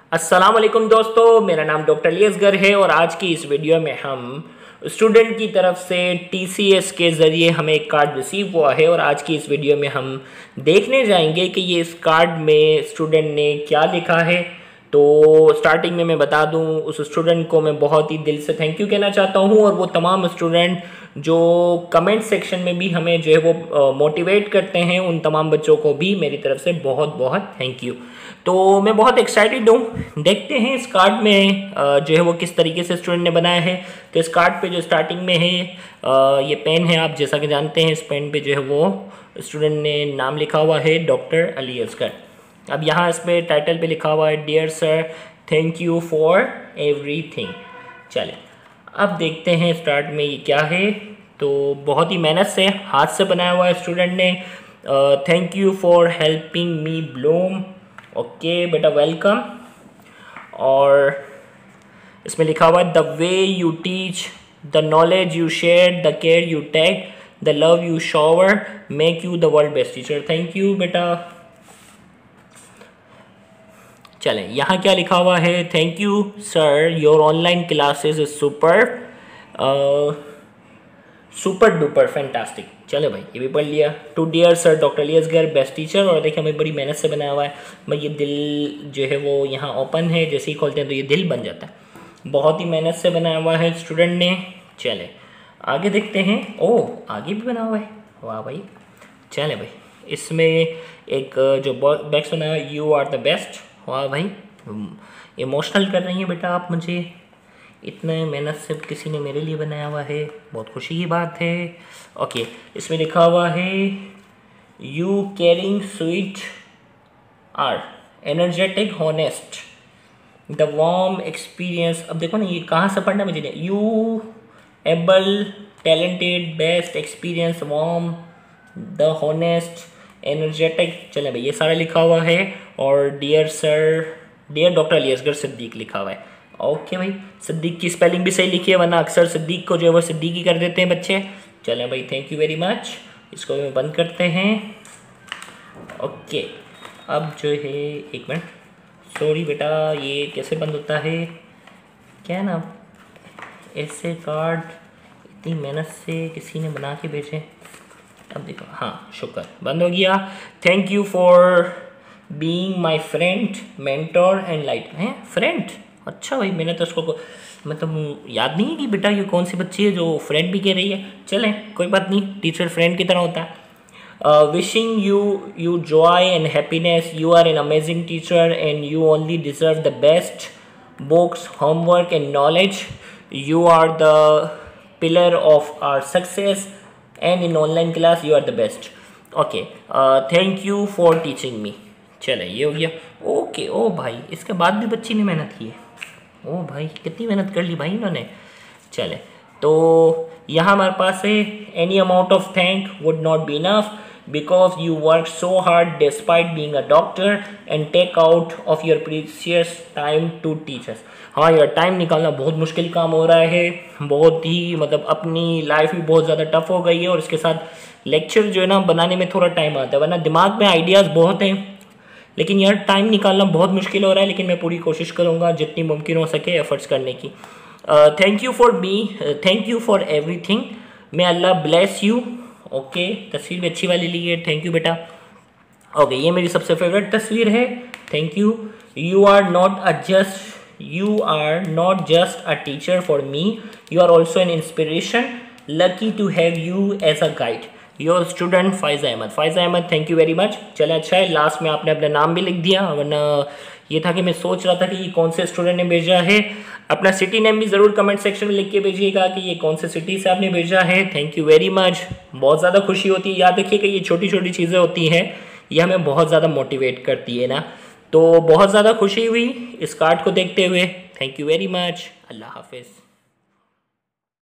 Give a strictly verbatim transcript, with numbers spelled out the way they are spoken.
अस्सलाम वालेकुम दोस्तों, मेरा नाम डॉक्टर अली असगर है और आज की इस वीडियो में हम स्टूडेंट की तरफ से टीसीएस के ज़रिए हमें एक कार्ड रिसीव हुआ है और आज की इस वीडियो में हम देखने जाएंगे कि ये इस कार्ड में स्टूडेंट ने क्या लिखा है। तो स्टार्टिंग में मैं बता दूं, उस स्टूडेंट को मैं बहुत ही दिल से थैंक यू कहना चाहता हूं और वो तमाम स्टूडेंट जो कमेंट सेक्शन में भी हमें जो है वो मोटिवेट करते हैं, उन तमाम बच्चों को भी मेरी तरफ से बहुत बहुत थैंक यू। तो मैं बहुत एक्साइटेड हूँ, देखते हैं इस कार्ड में जो है वो किस तरीके से स्टूडेंट ने बनाया है। तो इस कार्ड पे जो स्टार्टिंग में है ये पेन है, आप जैसा कि जानते हैं इस पेन पे जो है वो स्टूडेंट ने नाम लिखा हुआ है डॉक्टर अली असगर। अब यहाँ इस पर टाइटल पे लिखा हुआ है dear sir thank you for everything. चले अब देखते हैं स्टार्ट में ये क्या है। तो बहुत ही मेहनत से हाथ से बनाया हुआ है स्टूडेंट ने। Thank you for helping me bloom. Okay बेटा, वेलकम। और इसमें लिखा हुआ है the way you teach, the knowledge you share, the care you take, the love you shower make you the world best teacher. Thank you बेटा। चलें, यहाँ क्या लिखा हुआ है, thank you sir your online classes is super super duper fantastic. चले भाई, ये भी पढ़ लिया। To dear sir doctor Ali Asghar best teacher. और देखिए हमें बड़ी मेहनत से बनाया हुआ है भाई, ये दिल जो है वो यहाँ ओपन है, जैसे ही खोलते हैं तो ये दिल बन जाता है। बहुत ही मेहनत से बनाया हुआ है स्टूडेंट ने। चले आगे देखते हैं। ओह, आगे भी बना हुआ है, वाह भाई। चले भाई, इसमें एक जो बैक्स बनाया हुआ है, यू आर द बेस्ट। वाह भाई, इमोशनल कर रही हैं बेटा आप मुझे, इतने मेहनत से किसी ने मेरे लिए बनाया हुआ है, बहुत खुशी की बात है। ओके, इसमें लिखा हुआ है you caring sweet are energetic honest the warm experience. अब देखो ना, ये कहाँ से पढ़ना मुझे नहीं। You able talented best experience warm the honest energetic. चले भाई, ये सारा लिखा हुआ है। और dear sir dear doctor Ali Asghar Siddiq लिखा हुआ है। ओके भाई, सिद्दीक की स्पेलिंग भी सही लिखी है, वरना अक्सर सिद्दीक को जो है वो सिद्दीकी कर देते हैं बच्चे। चलें भाई, थैंक यू वेरी मच। इसको भी बंद करते हैं। ओके, अब जो है एक मिनट, सॉरी बेटा, ये कैसे बंद होता है, क्या है ना, ऐसे कार्ड इतनी मेहनत से किसी ने बना के भेजे। अब देखो, हाँ शुक्र, बंद हो गया। Thank you for being my friend mentor and light. हैं फ्रेंड? अच्छा भाई, मैंने तो उसको मतलब याद नहीं है कि बेटा ये कौन सी बच्ची है जो फ्रेंड भी कह रही है। चलें कोई बात नहीं, टीचर फ्रेंड की तरह होता है। Wishing you you joy and happiness, you are an amazing teacher and you only deserve the best books homework and knowledge. You are the pillar of our success and in online class you are the best. Okay, thank you for teaching me. चले, ये हो गया। Okay, ओ भाई, इसके बाद भी बच्ची ने मेहनत की है। ओ भाई, कितनी मेहनत कर ली भाई इन्होंने। चले, तो यहाँ हमारे पास है any amount of thank would not be enough because you work so hard despite being a doctor and take out of your precious time to teach us. हाँ यार, टाइम निकालना बहुत मुश्किल काम हो रहा है, बहुत ही मतलब अपनी लाइफ भी बहुत ज़्यादा टफ हो गई है और इसके साथ लेक्चर जो है ना बनाने में थोड़ा टाइम आता है, वरना दिमाग में आइडियाज़ बहुत हैं, लेकिन यार टाइम निकालना बहुत मुश्किल हो रहा है। लेकिन मैं पूरी कोशिश करूँगा जितनी मुमकिन हो सके एफर्ट्स करने की। Thank you for me, thank you for everything, may Allah bless you. Okay, तस्वीर भी अच्छी वाली ली है, थैंक यू बेटा। ओके okay, ये मेरी सबसे फेवरेट तस्वीर है, thank you. You are not a just you are not just a teacher for me, you are also an inspiration, lucky to have you as a guide, your student Faiza Ahmed. Faiza Ahmed, thank you very much. चले, अच्छा है last में आपने अपना नाम भी लिख दिया, वरना ये था कि मैं सोच रहा था कि ये कौन से स्टूडेंट ने भेजा है। अपना सिटी नेम भी ज़रूर कमेंट सेक्शन में लिख के भेजिएगा कि ये कौन से सिटी से आपने भेजा है। थैंक यू वेरी मच, बहुत ज़्यादा खुशी होती है। याद रखिए कि ये छोटी छोटी चीज़ें होती हैं, ये हमें बहुत ज़्यादा मोटिवेट करती है ना। तो बहुत ज़्यादा खुशी हुई इस कार्ड को देखते हुए। Thank you very much, Allah हाफिज़।